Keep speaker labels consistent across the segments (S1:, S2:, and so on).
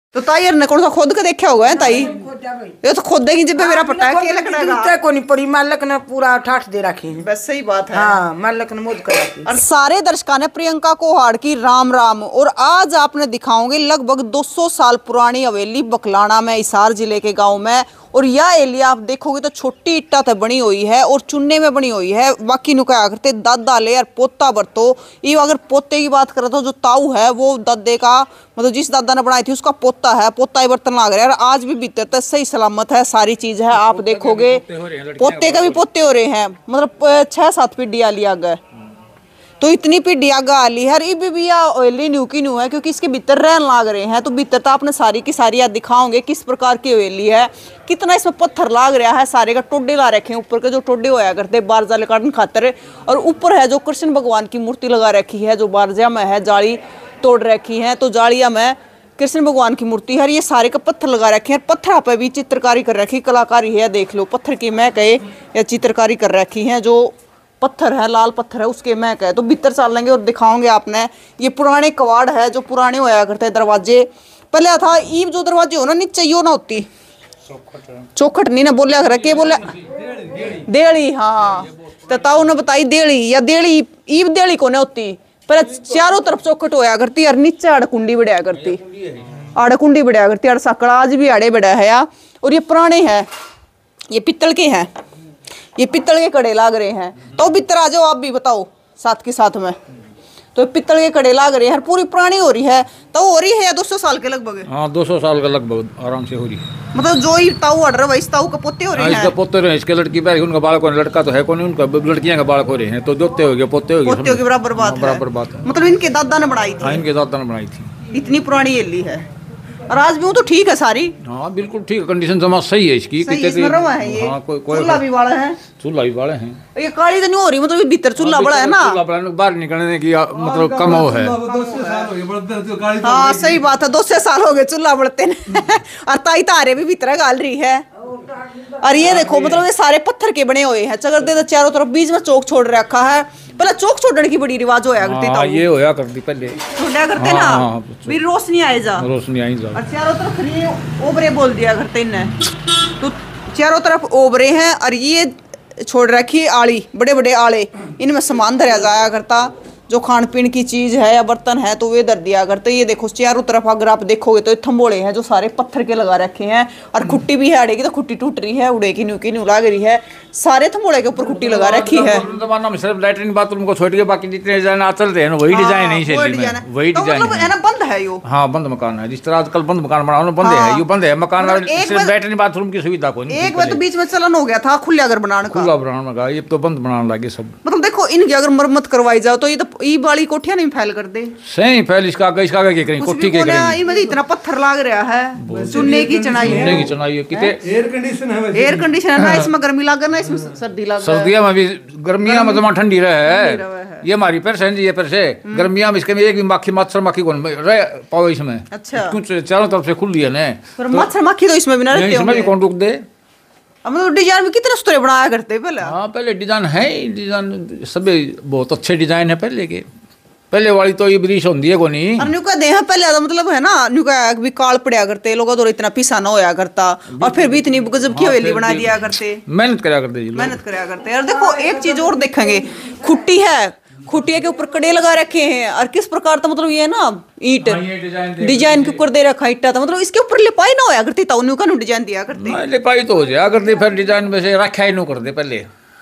S1: तो ताई ने कौन सा खोद के देखा होगा है ताई? ये तो खोदेगी जब मेरा पट्टा के लकड़ा
S2: को नहीं पड़ी मालक ने पूरा ठाठ दे रखी है।
S1: बस सही बात है।
S2: हाँ मालक ने मोद कर रखी।
S1: और सारे दर्शकों ने प्रियंका कोहाड़ की राम राम। और आज आपने दिखाओगे लगभग 200 साल पुरानी हवेली बकलाना में, हिसार जिले के गांव में। और यह एलिया आप देखोगे तो छोटी ईटा तो बनी हुई है और चुन्ने में बनी हुई है। बाकी नु क्या करते दादा ले और पोता बरतो। ये अगर पोते की बात करें तो जो ताऊ है वो दादे का, मतलब जिस दादा ने बनाई थी उसका पोता है। पोता ही बर्तन लाग रहा है। आज भी भीतर तक सही सलामत है, सारी चीज है। आप देखोगे पोते का भी पोते हो रहे हैं, मतलब 6-7 पीढ़ी आली आ गए। तो इतनी पीढ़ी आगा आली है। इब भी ओली न्यू की न्यू है क्योंकि इसके भीतर रहन लाग रहे हैं। तो भीतर तो आपने सारी की सारी याद दिखाओगे किस प्रकार की हवेली है, कितना इसमें पत्थर लाग रहा है। सारे का टोडे ला रखे हैं, ऊपर के जो टोडे होया करते बार जाले काटने खातर। और ऊपर है जो कृष्ण भगवान की मूर्ति लगा रखी है, जो बारजा में है, जाली तोड़ रखी है। तो जालिया में कृष्ण भगवान की मूर्ति है। ये सारे का पत्थर लगा रखे हैं। पत्थर पे भी चित्रकारी कर रखी, कलाकारी है। देख लो पत्थर की महक है या चित्रकारी कर रखी है। जो पत्थर है लाल पत्थर है उसके महक है। तो भीतर चल लेंगे और दिखाओगे आपने। ये पुराने कवाड़ है जो पुराने होया करते हैं दरवाजे। पहले था ईब जो दरवाजे हो ना नीचे यो ना होती चौखट नहीं ना बोलिया कर के बोलिया देड़ी। हाँ तो ताऊ ने बताई देड़ी या देड़ी ईब देड़ी को ना होती। पहले चारों तरफ चौखट होया करती और नीचे आड़कुंडी बढ़िया करती, आड़कुंडी बढ़िया करती। और सकड़ा आज भी आड़े बढ़िया है। और ये पुराने हैं, ये पित्तल के हैं, ये पित्तल के कड़े लाग रहे हैं। तो भीतर आ जाओ आप भी बताओ साथ के साथ में। तो पित्तल के कड़े लाग रहे हैं, पूरी पुरानी हो रही है। तो हो रही है या 200 साल के लगभग?
S3: हाँ 200 साल का लगभग आराम से हो रही है।
S1: मतलब जो ही ताऊ अड़ रहा है इस ताऊ का पोते हो रहे हैं।
S3: इसका पोते रहे, इसके लड़की पैर उनका बालक हो, लड़का तो है कौन, उनका लड़कियां का बालक हो रहे हैं। तो जोते हो गए पोते हो गए,
S1: पोते के बराबर बात है।
S3: बराबर बात है।
S1: मतलब इनके दादा ने बनाई थी।
S3: हाँ इनके दादा ने बनाई थी।
S1: इतनी पुरानी एली है। और आज भी वो तो ठीक है सारी।
S3: हाँ बिल्कुल ठीक है, कंडीशन जमा सही है इसकी।
S1: सही है, इसमें रवा है ये।
S3: हाँ,
S1: चूल्हा भी वाला है,
S3: चूल्हा भी वाले हैं।
S1: ये काली तो नहीं हो रही, मतलब भीतर चूल्हा बड़ा है ना।
S3: चूल्हा बड़ा बाहर निकलने की मतलब कम हो है।
S1: हाँ सही बात है, 200 साल हो गए चूल्हा बढ़ते ने। और ताई तारे भी भीतर गाल रही है। और ये देखो मतलब ये सारे पत्थर के बने हुए हैं। चगरदे तो चारों तरफ, बीच में चौक छोड़ रखा है। पहले चौक छोड़ने की बड़ी रिवाज होया करती था।
S3: ये होया करती पहले,
S1: छोड़ा करते ना फिर रोशनी आए जा,
S3: रोशनी आई जा।
S1: और चारों तरफ ये ओबरे बोल दिया करते इन्हें। तो चारों तरफ ओबरे हैं और ये छोड़ रखी आड़ी, बड़े बड़े आड़े, इनमें सामान धरा जाया करता। जो खान पीन की चीज है या बर्तन है तो वे धर दिया करते। ये देखो चारों तरफ अगर आप देखोगे तो थम्बोड़े हैं जो सारे पत्थर के लगा रखे हैं। और खुट्टी भी है आड़े की, तो खुट्टी टूट रही है, उड़े की न्यू लाग रही है। सारे थम्बोड़े के ऊपर खुट्टी लगा रखी है।
S3: जमाना में सिर्फ लैट्रिन बाथरूम को छोड़ के बाकी जितने डिजाइन चल रहे हैं वही डिजाइन है, वही डिजाइन
S1: है ना। बंद है यो।
S3: हाँ बंद मकान है, जिस तरह आजकल बंद मकान बनाओ बंद है, यो बंद है मकान। सिर्फ लैट्रिन बाथरूम की सुविधा को नहीं।
S1: एक बार तो बीच में चलन हो गया था खुला घर बनाने का,
S3: खुला बनाने का। ये तो बंद बनाने लगे सब।
S1: मतलब देखो इनकी अगर मरम्मत करवाई जाओ तो ये तो ई वाली कोठियां नहीं फैल कर दे।
S3: सही फैल इसका क्या करेंगे, कोठी के करेंगे।
S1: इनमें इतना पत्थर लाग रहा है, चुन्ने की चनाई है,
S3: चुन्ने की चनाई है। कितने
S4: एयर कंडीशन है,
S1: एयर कंडीशन है ना। इसमें गर्मी लाग ना, इसमें सर्दी लाग।
S3: सर्दियों में भी, गर्मियों में तो ठंडी रहे। ये हमारी पैर से ये पैर से गर्मियों में इसके में एक भी मक्खी मच्छर मक्खी कौन रह पाओ इसमें।
S1: अच्छा
S3: कुछ चारों तरफ से खुली है ना,
S1: मच्छर मक्खी तो इसमें भी ना रहते
S3: इसमें भी कौन रुक दे।
S1: मतलब डिजाइन में कितने सुतरे बनाया करते पहले।
S3: हाँ पहले डिजाइन है, डिजाइन सभी बहुत अच्छे डिजाइन है पहले के। पहले वाली तो ये ब्रिश होती है को नहीं।
S1: और न्यूका देहा पहले मतलब है ना, न्यूका भी काल पड़या करते लोग तो इतना पीसा ना होया करता। और फिर भी इतनी गजब की हवेली बना दिया करते,
S3: मेहनत कराया करते जी,
S1: मेहनत कराया करते। और देखो एक चीज और देखेंगे, खुट्टी है, खुटिया के ऊपर कड़े लगा रखे हैं। और किस प्रकार था मतलब ये ना ईट डिजाइन के ऊपर दे रखा ईटा था, मतलब इसके ऊपर लिपाई ना होया करती था, न्यूका डिजाइन दिया करते।
S3: लिपाई तो हो जाया करती, फिर डिजाइन में से रखा ही नहीं करते। पहले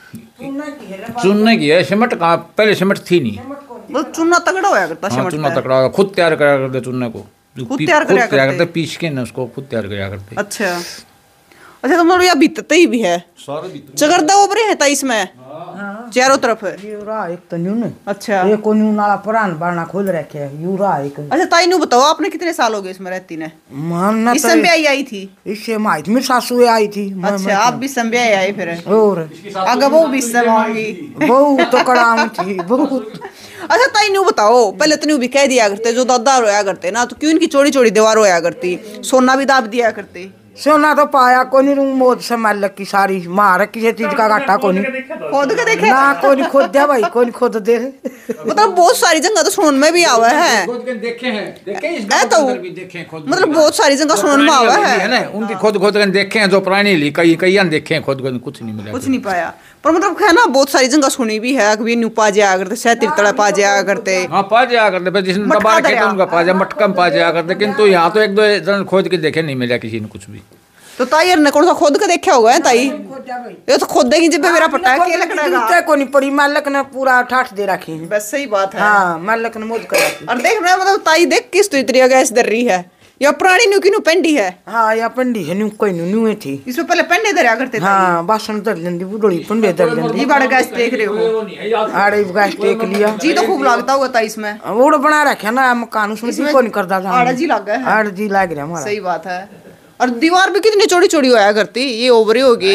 S3: चुनने की है, सिमट कहाँ पहले सिमट थी नहीं,
S1: चुना तगड़ा होया करता।
S3: हाँ, चुना तगड़ा खुद तैयार कराया करते चुनने को,
S1: खुद तैयार कराया
S3: करते पीस के ना उसको खुद तैयार कराया करते।
S1: अच्छा अच्छा, तो मतलब भीतर ही भी है चगरदा ओबरे है इसमें चारों तरफ है।
S2: यूरा एक तो न्यू ने।
S1: अच्छा
S2: ये को न्यू नाला पुरान बारना खोल रखे है यूरा एक।
S1: अच्छा ताई नु बताओ आपने कितने साल हो गए इसमें रहती ने?
S2: मानना
S1: इस समय आई थी,
S2: इससे माई मेरी सासू आई थी।
S1: अच्छा आप भी समय आई फिर?
S2: और
S1: आगे वो भी समाऊंगी
S2: बहुत तो कड़ाम थी बहुत।
S1: अच्छा ताई नु बताओ, पहले तो न्यू भी कह दिया करते जो दादा रोया करते ना, तो क्यों इनकी चौड़ी चौड़ी दीवार रोया करती, सोना भी दाब दिया करते?
S2: सोना तो पाया को नहीं रूम मोद से माल की सारी मार किसी चीज का घाटा को नहीं
S1: खोद के देखे
S2: ना को नहीं खोद दिया भाई को नहीं खोद दे
S1: मतलब बहुत सारी जगह तो सुनने में भी आवा है
S3: खोद के देखे हैं, देखे इस
S1: है
S3: गांव के
S1: तो
S3: अंदर भी देखे हैं खोद,
S1: मतलब बहुत सारी जगह सुनने में आवा
S3: है
S1: है
S3: ना, उनकी खोद खोद के देखे हैं जो पुरानी ली, कई कई देखे हैं खोद खोद, कुछ नहीं मिला।
S1: कुछ नहीं पाया पर मतलब है ना बहुत सारी जगह सुनी भी है कभी न्यू पा जाया करते सैतिर तड़ा पा जाया करते
S3: हाँ पा जाया करते, फिर जिसने
S1: मटका
S3: दबा रखे
S1: दरिया।
S3: थे उनका पा जाया, मटका में पा जाया करते, किंतु यहाँ तो एक दो जन खोद के देखे नहीं मिला किसी ने कुछ भी।
S1: तो ताई ने कौन सा खोद के देखा होगा है ताई ये तो खोदेगी जब मेरा पट्टा है के लकड़ेगा
S2: को नहीं पड़ी मालक ने पूरा ठाठ दे रखी है।
S1: बस सही बात है
S2: हाँ मालक ने मोद कर रखी।
S1: और देख रहे मतलब ताई देख किस तो इतनी गैस दर रही है या पुरानी न्यू की न्यू पेंडी है
S2: हाँ या पंडी है न्यू कोई न्यू थी
S1: इसमें पहले पेंडे दरिया करते थे
S2: हाँ बासन धर लेंदी बुढ़ोड़ी पंडे धर लेंदी
S1: ये बड़ा गैस देख रहे हो
S2: आड़े गैस टेक लिया
S1: जी तो खूब लगता होगा ताई इसमें
S2: वो बना रखे ना मकान उसमें को नहीं करता था
S1: आड़ा जी लग गया है
S2: आड़ जी लाग रहा हमारा
S1: सही बात है और दीवार भी कितनी चौड़ी चौड़ी होया करती ये ओवरी होगी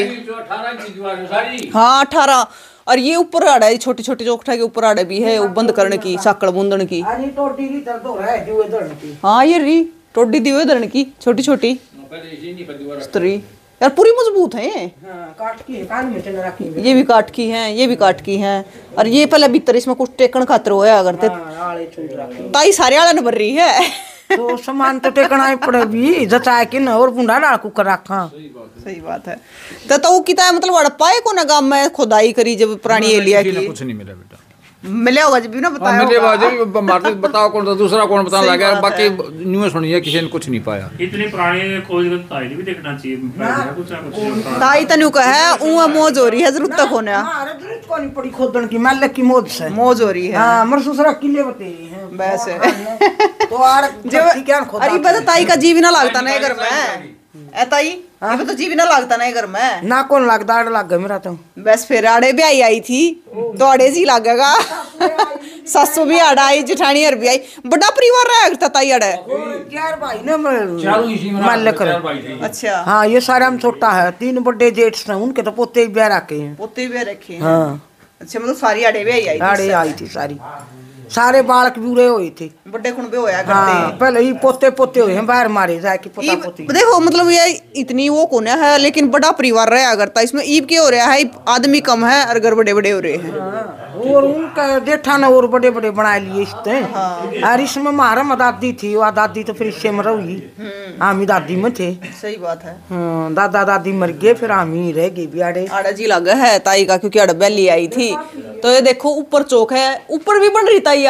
S1: हाँ 18 और ये ऊपर आड़ा है छोटी छोटी चौखटा के ऊपर आड़ा भी है वो बंद करने की साकड़ बूंदन की
S2: अरे टोटी की दर्द हो रहा है जो इधर की
S1: हाँ ये री टोडी दी हुई धरण की छोटी छोटी स्त्री यार पूरी मजबूत है ये
S2: हाँ काट की कान में चल रखी है
S1: ये भी काट की हैं ये भी काट की हैं और ये पहले भीतर इसमें कुछ टेकन खातर होया करते
S2: हाँ आड़े छूट रखी
S1: ताई सारे आला न भर रही है
S2: तो सामान तो टेकना ही पड़े भी जचा के न और बुंडा डाल कुकर रखा
S1: सही बात है तो वो किता है मतलब हड़प्पा को ना गांव में खुदाई करी जब पुरानी एलिया की
S3: कुछ नहीं मिला बेटा।
S1: मिले होगा जब भी ना बताया
S3: मिले
S1: होगा।
S3: बाजे मारते बताओ कौन सा दूसरा कौन बताने लगा, बाकी न्यूज़ सुनी है किसी ने कुछ नहीं पाया।
S4: इतनी पुरानी खोज को ताई भी देखना चाहिए, कुछ ना कुछ
S1: ताई तनु का है ऊं मौज हो रही है जरूरत तक होने
S2: हमारे जरूरत को नहीं पड़ी खोदन की मालक की मौज से
S1: मौज हो रही है
S2: हाँ मर ससुरा किले बते हैं
S1: वैसे
S2: तो आर
S1: जब
S2: क्या खोदा
S1: अरे बता ताई का जीव ना लगता ना घर में ए ताई ये तो जीव ना लगता ना घर में
S2: ना कौन लगता आड़ लग गया मेरा तो
S1: बस फिर आड़े भी आई थी तो आड़े जी लगेगा सासू भी आड़ा आई जेठानी हर भी आई बड़ा परिवार रहा करता ताई आड़े
S2: चार भाई ना मालक
S1: अच्छा
S2: हाँ ये सारे हम छोटा है 3 बड़े जेठ हैं उनके तो पोते भी ब्याह रखे हैं
S1: पोते भी रखे हैं
S2: हाँ
S1: अच्छा मतलब सारी आड़े भी आई
S2: आड़े आई थी सारी सारे बालक बूढ़े हुए थे
S1: बड़े खुण भी होया
S2: हाँ
S1: करते
S2: पहले ही पोते पोते हुए हैं बाहर मारे जाके पोता पोती
S1: देखो मतलब ये इतनी वो कौन है लेकिन बड़ा परिवार रहा करता इसमें ईब के हो रहा है आदमी कम है और घर बड़े बड़े हो रहे हैं
S2: और उनका जेठा ने और बड़े बड़े बना लिए इसते और इसमें हमारा दादी थी वो दादी तो फिर इससे मरोगी हम ही दादी में थे
S1: सही बात है
S2: हाँ, दादा दादी मर गए फिर हम ही रह गए बियाड़े
S1: आड़ा जी लगा है ताई का क्योंकि आड़ा बैली आई थी तो ये देखो ऊपर चौक है ऊपर भी बन रही ताइया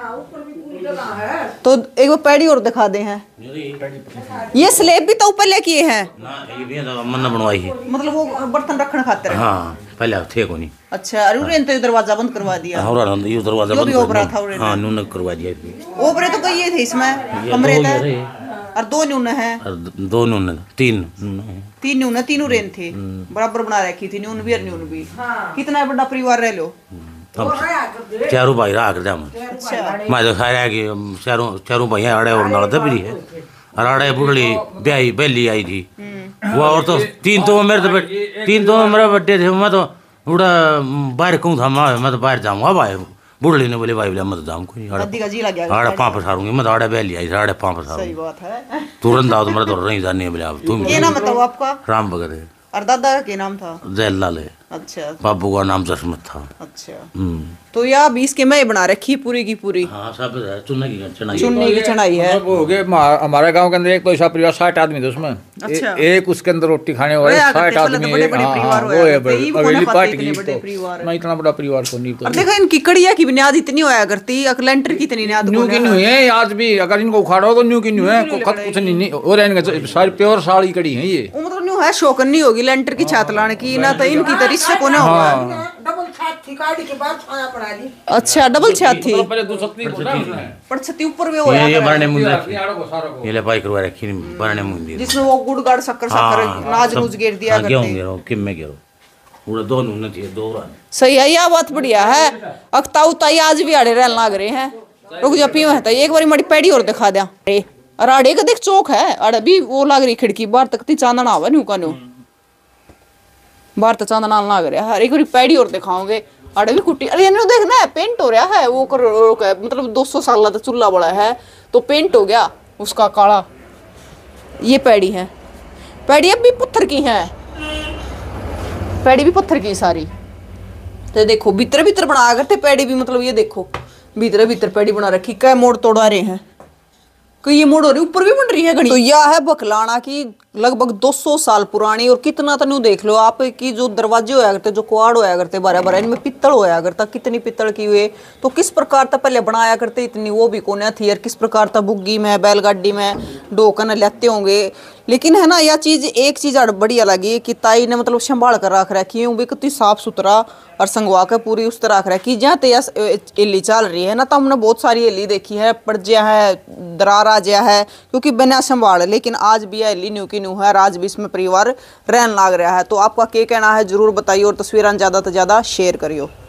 S1: तो एक बार पैड़ी और दिखा दे हैं ये स्लेब भी तो ऊपर ले किए हैं
S5: ना ये भी तो मन्ना बनवाई है।
S1: मतलब वो बर्तन रखने खातिर है
S5: हाँ पहले थे को नहीं।
S1: अच्छा अरे उन्हें तो दरवाजा बंद करवा दिया
S5: और ये दरवाजा
S1: जो भी
S5: बंद
S1: ओपरा था उन्हें
S5: हाँ नून करवा दिया।
S1: ओपरे तो कई ये थे इसमें कमरे थे और 2 नून है
S5: और 2 नून 3 नून है।
S1: 3 नून है 3 रेन थे बराबर बना रखी थी नून भी और नून भी कितना बड़ा परिवार रह लो
S5: अब चारों भाई रहा कर जाम
S1: अच्छा
S5: मैं तो खाया कि चारों भाई आड़े और नाल दबरी है और आड़े बुढ़ली ब्याही बेली आई थी वो और तो 3 तो मेरे बड्डे थे। मैं तो उड़ा बाहर कहूँ था मैं तो बाहर जाऊँगा भाई बुढ़ली ने बोले भाई बोले मैं तो जाऊँ कोई
S1: दादी का जी लग गया
S5: आड़े पाँव पसारूंगी मैं तो आड़े बेली आई आड़े पाँव
S1: सही
S5: पसारूंगी
S1: बात है
S5: तुरंत आओ तो मेरा तो नहीं जाने बोले आप तुम
S1: ये नाम बताओ आपका
S5: राम भगत है
S1: और दादा का क्या नाम था
S5: जयलाल है
S1: अच्छा
S5: बाबू का नाम जसमत था।
S1: अच्छा
S5: हम्म।
S1: तो या 20 के मैं बना रखी पूरी की पूरी
S5: हाँ सब है, चुनने की चढ़ाई
S1: चुनने की चढ़ाई है
S3: वो हो गए हमारे गांव के अंदर एक तो ऐसा परिवार 60 आदमी थे उसमें
S1: अच्छा।
S3: एक उसके अंदर रोटी खाने वाले
S1: वही आकर
S3: 60
S1: पहले तो
S3: आदमी
S1: बड़े-बड़े
S3: हाँ,
S1: परिवार
S3: हाँ,
S1: हुआ
S3: वो है
S1: करते, ये
S3: हवेली
S1: कोने
S3: पार्ट
S1: पाते
S3: की
S1: इतने बड़े
S3: तो
S1: परिवार।
S3: मैं इतना बड़ा परिवार को नहीं तो
S1: और देखो इनकी कड़िया की बुनियाद इतनी होया करती अकलेंटर की इतनी बुनियाद
S3: न्यू की न्यू है आज भी, अगर इनको उखाड़ो तो न्यू की न्यू है कुछ नहीं और इनके सारी प्योर साड़ी कड़ी है ये।
S1: वो मतलब न्यू है शौकन नहीं होगी लेंटर की छात लाने की ना तो इनकी तो रिश्ते को ना होगा
S2: डबल छत थी गाड़ी के बाद छाया बना ली
S1: अच्छा डबल छत थी
S3: पहले दो सत्ती
S1: पर छती ऊपर भी होया
S5: ये
S1: करे,
S5: बरने मुंदी ये ले पाई करवा रखी बरने मुंदी
S1: जिसमें वो गुड़ गाड़ शक्कर शक्कर नाज नूज गिर दिया
S5: क्यों
S1: करते
S5: गिरो किम में गिरो पूरा 2 नून थी 2
S1: सही है यह बात बढ़िया है अक्ताऊ ताई आज भी आड़े रहने लग रहे हैं रुक जा पीवा है एक बार मड़ी पैड़ी और दिखा दिया और आड़े का देख चौक है आड़े भी वो लग रही खिड़की बाहर तक ती चांदना आवा न्यू का न्यू बाहर तो चांदना लग रहा है एक बार पैड़ी और दिखाओगे आड़े भी कुट्टी अरे इन्होंने देखना है पेंट हो रहा है वो कर मतलब 200 साल का चूल्हा बड़ा है तो पेंट हो गया उसका काला ये पैड़ी है पैड़ी अब भी पत्थर की है, पैड़ी भी पत्थर की सारी। तो देखो भीतर भीतर बना करते पैड़ी भी, मतलब ये देखो भीतर भीतर पैड़ी बना रखी। क्या मोड़ तोड़ा रहे हैं, कि ये मोड़ हो रही, ऊपर भी बन रही है घड़ी। तो यह है बकलाना की लगभग 200 साल पुरानी। और कितना तनु देख लो आप कि जो दरवाजे होया करते, जो कुआड़ होया करते बारह बारह, इनमें पित्तल होया करता। कितनी पित्तल की हुए, तो किस प्रकार था पहले बनाया करते, इतनी वो भी कोने थी। और किस प्रकार था बुग्गी में बैलगाड़ी में डोकन लेते होंगे। लेकिन है ना यह चीज, एक चीज बढ़िया लगी कि ताई ने मतलब संभाल कर रख रखी है, भी कितनी साफ सुथरा और संगवा के पूरी उस तरह रख रखी। जहाँ ते एली चल रही है ना, तो हमने बहुत सारी एली देखी है, पड़जिया है, दरारा जया है, क्योंकि बिना संभाल। लेकिन आज भी एली न्यू की न्यू है, आज भी इसमें परिवार रहन लाग रहा है। तो आपका क्या कहना है जरूर बताइए, और तस्वीरें ज्यादा से ज्यादा शेयर करियो।